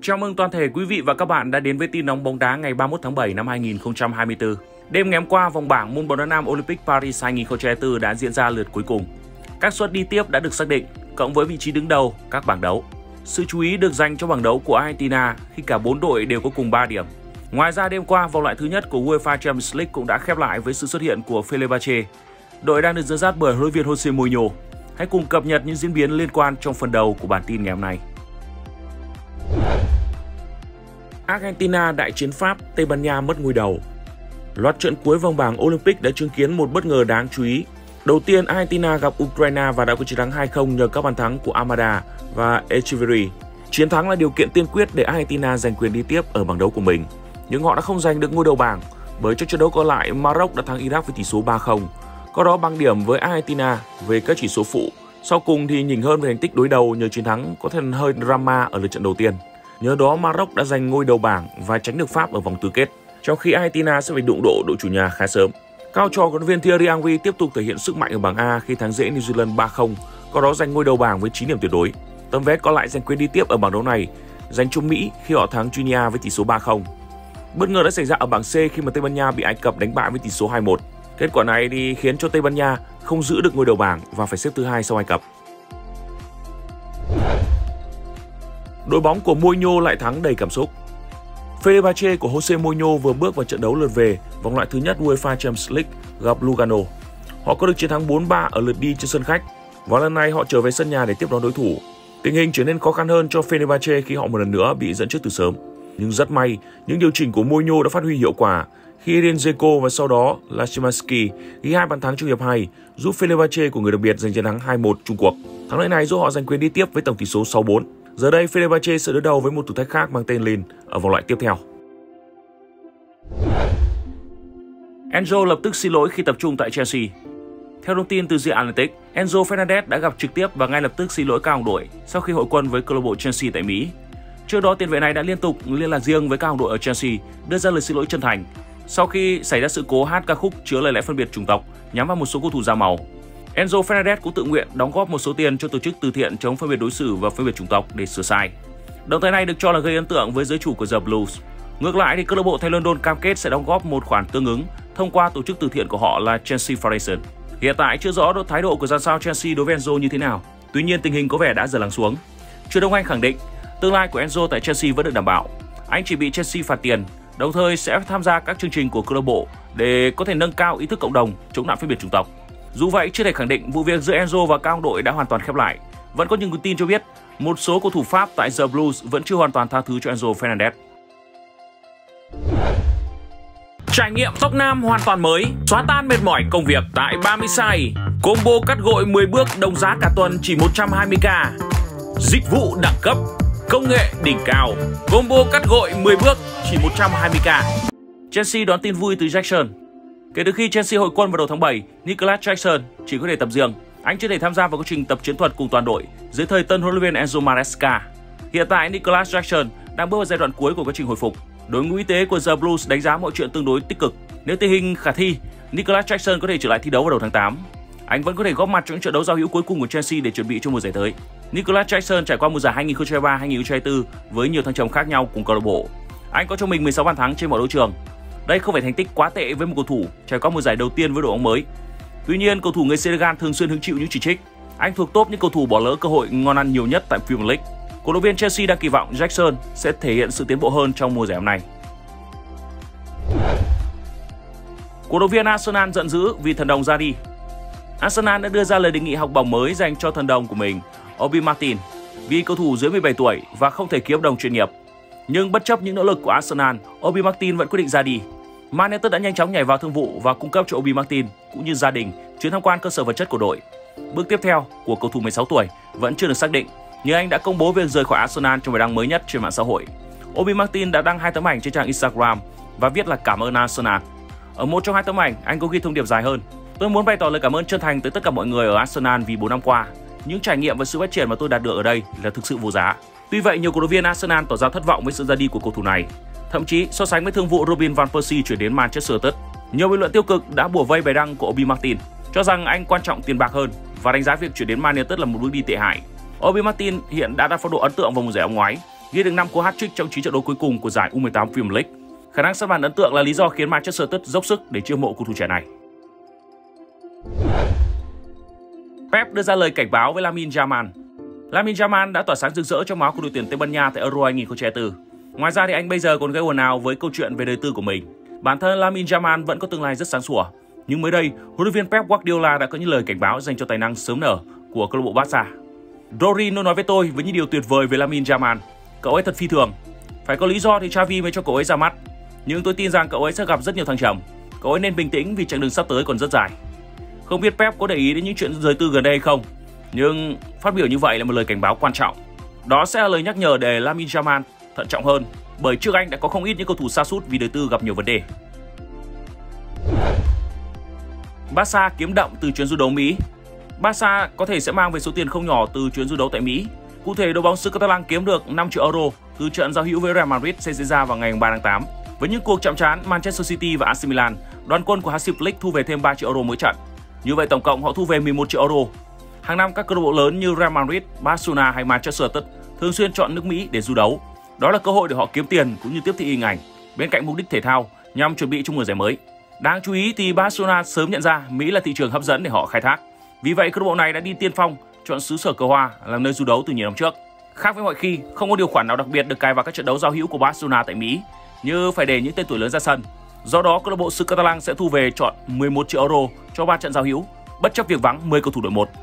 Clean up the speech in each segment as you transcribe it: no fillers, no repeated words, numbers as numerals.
Chào mừng toàn thể quý vị và các bạn đã đến với tin nóng bóng đá ngày 31 tháng 7 năm 2024. Đêm ngày hôm qua, vòng bảng môn bóng đá nam Olympic Paris 2024 đã diễn ra lượt cuối cùng. Các suất đi tiếp đã được xác định, cộng với vị trí đứng đầu các bảng đấu. Sự chú ý được dành cho bảng đấu của Argentina khi cả 4 đội đều có cùng 3 điểm. Ngoài ra, đêm qua, vòng loại thứ nhất của UEFA Champions League cũng đã khép lại với sự xuất hiện của Fenerbahce. Đội đang được dẫn dắt bởi huấn luyện viên Jose Mourinho. Hãy cùng cập nhật những diễn biến liên quan trong phần đầu của bản tin ngày hôm nay. Argentina đại chiến Pháp, Tây Ban Nha mất ngôi đầu. Loạt trận cuối vòng bảng Olympic đã chứng kiến một bất ngờ đáng chú ý. Đầu tiên, Argentina gặp Ukraine và đã có chiến thắng 2-0 nhờ các bàn thắng của Almada và Echeverri. Chiến thắng là điều kiện tiên quyết để Argentina giành quyền đi tiếp ở bảng đấu của mình. Nhưng họ đã không giành được ngôi đầu bảng, bởi trong trận đấu còn lại, Maroc đã thắng Iraq với tỷ số 3-0. Có đó bằng điểm với Argentina về các chỉ số phụ. Sau cùng thì nhỉnh hơn về thành tích đối đầu nhờ chiến thắng có thể hơi drama ở lượt trận đầu tiên. Nhờ đó, Maroc đã giành ngôi đầu bảng và tránh được Pháp ở vòng tứ kết, trong khi Argentina sẽ phải đụng độ đội chủ nhà khá sớm. Cao trò của huấn luyện viên Thierry Henry tiếp tục thể hiện sức mạnh ở bảng A khi thắng dễ New Zealand 3-0, có đó giành ngôi đầu bảng với 9 điểm tuyệt đối. Tấm vé còn lại giành quyền đi tiếp ở bảng đấu này dành cho Mỹ khi họ thắng Guinea với tỷ số 3-0. Bất ngờ đã xảy ra ở bảng C khi mà Tây Ban Nha bị Ai Cập đánh bại với tỷ số 2-1. Kết quả này thì khiến cho Tây Ban Nha không giữ được ngôi đầu bảng và phải xếp thứ hai sau Ai Cập. Đội bóng của Mourinho lại thắng đầy cảm xúc. Fenerbahce của Jose Mourinho vừa bước vào trận đấu lượt về vòng loại thứ nhất UEFA Champions League gặp Lugano. Họ có được chiến thắng 4-3 ở lượt đi trên sân khách và lần này họ trở về sân nhà để tiếp đón đối thủ. Tình hình trở nên khó khăn hơn cho Fenerbahce khi họ một lần nữa bị dẫn trước từ sớm. Nhưng rất may, những điều chỉnh của Mourinho đã phát huy hiệu quả khi Edin Dzeko và sau đó là Szymanski ghi 2 bàn thắng trong hiệp 2, giúp Fenerbahce của người đặc biệt giành chiến thắng 2-1 chung cuộc. Thắng lợi này giúp họ giành quyền đi tiếp với tổng tỷ số 6-4. Giờ đây, Fenerbahce sẽ đối đầu với một thử thách khác mang tên Lille ở vòng loại tiếp theo. Enzo lập tức xin lỗi khi tập trung tại Chelsea. Theo thông tin từ The Athletic, Enzo Fernandez đã gặp trực tiếp và ngay lập tức xin lỗi các đồng đội sau khi hội quân với câu lạc bộ Chelsea tại Mỹ. Trước đó, tiền vệ này đã liên tục liên lạc riêng với các đồng đội ở Chelsea, đưa ra lời xin lỗi chân thành sau khi xảy ra sự cố hát ca khúc chứa lời lẽ phân biệt chủng tộc nhắm vào một số cầu thủ da màu. Enzo Fernandez cũng tự nguyện đóng góp một số tiền cho tổ chức từ thiện chống phân biệt đối xử và phân biệt chủng tộc để sửa sai. Động thái này được cho là gây ấn tượng với giới chủ của The Blues. Ngược lại thì câu lạc bộ Thay London cam kết sẽ đóng góp một khoản tương ứng thông qua tổ chức từ thiện của họ là Chelsea Foundation. Hiện tại chưa rõ thái độ của dàn sao Chelsea đối với Enzo như thế nào. Tuy nhiên tình hình có vẻ đã dần lắng xuống. Truyền thông Anh khẳng định tương lai của Enzo tại Chelsea vẫn được đảm bảo. Anh chỉ bị Chelsea phạt tiền, đồng thời sẽ tham gia các chương trình của câu lạc bộ để có thể nâng cao ý thức cộng đồng chống nạn phân biệt chủng tộc. Dù vậy, chưa thể khẳng định vụ việc giữa Enzo và các đồng đội đã hoàn toàn khép lại. Vẫn có những nguồn tin cho biết một số cầu thủ Pháp tại The Blues vẫn chưa hoàn toàn tha thứ cho Enzo Fernandez. Trải nghiệm tóc nam hoàn toàn mới, xóa tan mệt mỏi công việc tại 30 size. Combo cắt gội 10 bước đồng giá cả tuần chỉ 120k. Dịch vụ đẳng cấp, công nghệ đỉnh cao. Combo cắt gội 10 bước chỉ 120k. Chelsea đón tin vui từ Jackson. Kể từ khi Chelsea hội quân vào đầu tháng 7, Nicolas Jackson chỉ có thể tập riêng. Anh chưa thể tham gia vào quá trình tập chiến thuật cùng toàn đội dưới thời tân huấn luyện viên Enzo Maresca. Hiện tại, Nicolas Jackson đang bước vào giai đoạn cuối của quá trình hồi phục. Đội ngũ y tế của The Blues đánh giá mọi chuyện tương đối tích cực. Nếu tình hình khả thi, Nicolas Jackson có thể trở lại thi đấu vào đầu tháng 8. Anh vẫn có thể góp mặt trong trận đấu giao hữu cuối cùng của Chelsea để chuẩn bị cho mùa giải tới. Nicolas Jackson trải qua mùa giải 2023-2024 với nhiều thăng trầm khác nhau cùng câu lạc bộ. Anh có cho mình 16 bàn thắng trên mọi đấu trường. Đây không phải thành tích quá tệ với một cầu thủ trải qua mùa giải đầu tiên với đội bóng mới. Tuy nhiên, cầu thủ người Senegal thường xuyên hứng chịu những chỉ trích. Anh thuộc top những cầu thủ bỏ lỡ cơ hội ngon ăn nhiều nhất tại Premier League. Cổ động viên Chelsea đang kỳ vọng Jackson sẽ thể hiện sự tiến bộ hơn trong mùa giải hôm nay. Cổ động viên Arsenal giận dữ vì thần đồng ra đi. Arsenal đã đưa ra lời đề nghị học bổng mới dành cho thần đồng của mình, Obi Martin, vì cầu thủ dưới 17 tuổi và không thể ký hợp đồng chuyên nghiệp. Nhưng bất chấp những nỗ lực của Arsenal, Obi Martin vẫn quyết định ra đi. Man United đã nhanh chóng nhảy vào thương vụ và cung cấp cho Obi Martin cũng như gia đình chuyến tham quan cơ sở vật chất của đội. Bước tiếp theo của cầu thủ 16 tuổi vẫn chưa được xác định, nhưng anh đã công bố việc rời khỏi Arsenal trong bài đăng mới nhất trên mạng xã hội. Obi Martin đã đăng 2 tấm ảnh trên trang Instagram và viết là cảm ơn Arsenal. Ở một trong 2 tấm ảnh, anh có ghi thông điệp dài hơn: "Tôi muốn bày tỏ lời cảm ơn chân thành tới tất cả mọi người ở Arsenal vì 4 năm qua. Những trải nghiệm và sự phát triển mà tôi đạt được ở đây là thực sự vô giá." Tuy vậy, nhiều cổ động viên Arsenal tỏ ra thất vọng với sự ra đi của cầu thủ này. Thậm chí so sánh với thương vụ Robin van Persie chuyển đến Manchester United. Nhiều bình luận tiêu cực đã bủa vây bài đăng của Obi Martin, cho rằng anh quan trọng tiền bạc hơn và đánh giá việc chuyển đến Man United là một bước đi tệ hại. Obi Martin hiện đã đạt phong độ ấn tượng vào mùa giải năm ngoái. ghi được 5 cú hat-trick trong 9 trận đấu cuối cùng của giải U18 Premier League. Khả năng sắp bàn ấn tượng là lý do khiến Manchester United dốc sức để chiêu mộ cầu thủ trẻ này. Pep đưa ra lời cảnh báo với Lamine Yamal. Lamine Yamal đã tỏa sáng rực rỡ trong áo của đội tuyển Tây Ban Nha tại Euro 2024. Ngoài ra thì anh bây giờ còn gây ồn ào với câu chuyện về đời tư của mình. Bản thân Lamine Yamal vẫn có tương lai rất sáng sủa, nhưng mới đây, huấn luyện viên Pep Guardiola đã có những lời cảnh báo dành cho tài năng sớm nở của câu lạc bộ Barca. Rory nói với tôi với những điều tuyệt vời về Lamine Yamal. Cậu ấy thật phi thường. Phải có lý do thì Xavi mới cho cậu ấy ra mắt. Nhưng tôi tin rằng cậu ấy sẽ gặp rất nhiều thăng trầm. Cậu ấy nên bình tĩnh vì chặng đường sắp tới còn rất dài. Không biết Pep có để ý đến những chuyện đời tư gần đây hay không, nhưng phát biểu như vậy là một lời cảnh báo quan trọng. Đó sẽ là lời nhắc nhở để Lamine Yamal thận trọng hơn, bởi trước anh đã có không ít những cầu thủ sa sút vì đời tư gặp nhiều vấn đề. Barca kiếm đậm từ chuyến du đấu Mỹ. Barca có thể sẽ mang về số tiền không nhỏ từ chuyến du đấu tại Mỹ. Cụ thể, đội bóng xứ Catalan kiếm được 5 triệu euro từ trận giao hữu với Real Madrid sẽ diễn ra vào ngày 3 tháng 8. Với những cuộc chạm trán Manchester City và AC Milan, đoàn quân của Hansi Flick thu về thêm 3 triệu euro mỗi trận. Như vậy tổng cộng họ thu về 11 triệu euro. Hàng năm các câu lạc bộ lớn như Real Madrid, Barcelona hay Manchester United thường xuyên chọn nước Mỹ để du đấu. Đó là cơ hội để họ kiếm tiền cũng như tiếp thị hình ảnh bên cạnh mục đích thể thao nhằm chuẩn bị cho mùa giải mới. Đáng chú ý thì Barcelona sớm nhận ra Mỹ là thị trường hấp dẫn để họ khai thác. Vì vậy câu lạc bộ này đã đi tiên phong chọn xứ sở cờ hoa làm nơi du đấu từ nhiều năm trước. Khác với mọi khi, không có điều khoản nào đặc biệt được cài vào các trận đấu giao hữu của Barcelona tại Mỹ, như phải để những tên tuổi lớn ra sân. Do đó, câu lạc bộ xứ Catalan sẽ thu về chọn 11 triệu euro cho 3 trận giao hữu, bất chấp việc vắng 10 cầu thủ đội 1.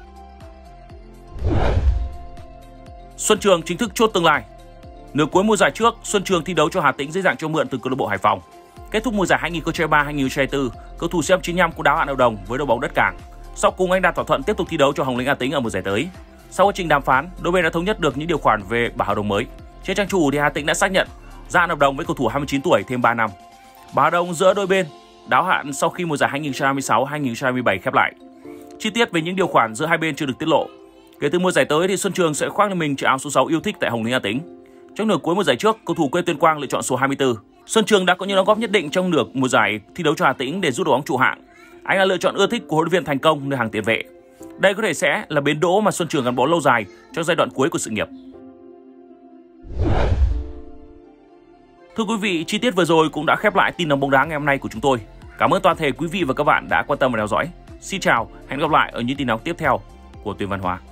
Xuân Trường chính thức chốt tương lai. Nửa cuối mùa giải trước, Xuân Trường thi đấu cho Hà Tĩnh dưới dạng cho mượn từ câu lạc bộ Hải Phòng. Kết thúc mùa giải 2023-2024, cầu thủ CM95 cũng đáo hạn hợp đồng với đội bóng Đất Cảng. Sau cùng anh đạt thỏa thuận tiếp tục thi đấu cho Hồng Lĩnh Hà Tĩnh ở mùa giải tới. Sau quá trình đàm phán, đôi bên đã thống nhất được những điều khoản về bản hợp đồng mới. Trên trang chủ thì Hà Tĩnh đã xác nhận gia hạn hợp đồng với cầu thủ 29 tuổi thêm 3 năm. Bản hợp đồng giữa đôi bên đáo hạn sau khi mùa giải 2026-2027 khép lại. Chi tiết về những điều khoản giữa hai bên chưa được tiết lộ. Kể từ mùa giải tới thì Xuân Trường sẽ khoác lên mình chiếc áo số 6 yêu thích tại Hồng Lĩnh Hà Tĩnh. Trong nửa cuối mùa giải trước, cầu thủ quê Tuyên Quang lựa chọn số 24. Xuân Trường đã có những đóng góp nhất định trong nửa mùa giải thi đấu cho Hà Tĩnh để giúp đội bóng trụ hạng. Anh là lựa chọn ưa thích của huấn luyện viên Thành Công nơi hàng tiền vệ. Đây có thể sẽ là bến đỗ mà Xuân Trường gắn bó lâu dài trong giai đoạn cuối của sự nghiệp. Thưa quý vị, chi tiết vừa rồi cũng đã khép lại tin nóng bóng đá ngày hôm nay của chúng tôi. Cảm ơn toàn thể quý vị và các bạn đã quan tâm và theo dõi. Xin chào, hẹn gặp lại ở những tin nóng tiếp theo của Tuyền Văn Hóa.